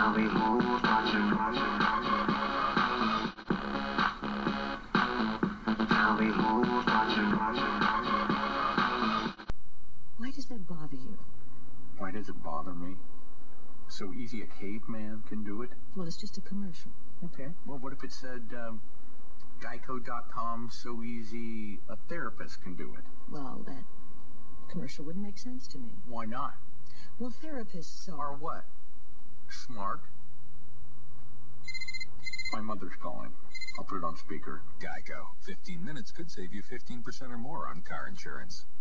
Why does that bother you? Why does it bother me? So easy a caveman can do it? Well, it's just a commercial. Okay. Well, what if it said Geico.com, so easy a therapist can do it? Well, that commercial wouldn't make sense to me. Why not? Well, therapists Are what? Smart? My mother's calling. I'll put it on speaker. Geico. 15 minutes could save you 15% or more on car insurance.